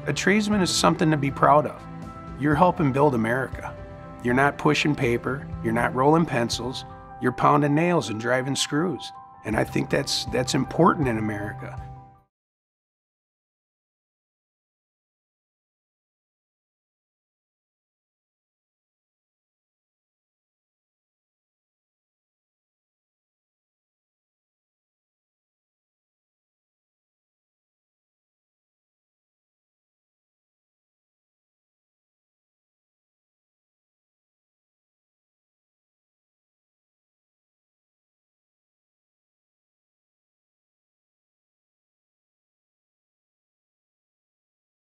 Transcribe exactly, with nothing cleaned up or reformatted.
A tradesman is something to be proud of. You're helping build America. You're not pushing paper, you're not rolling pencils, you're pounding nails and driving screws. And I think that's, that's important in America.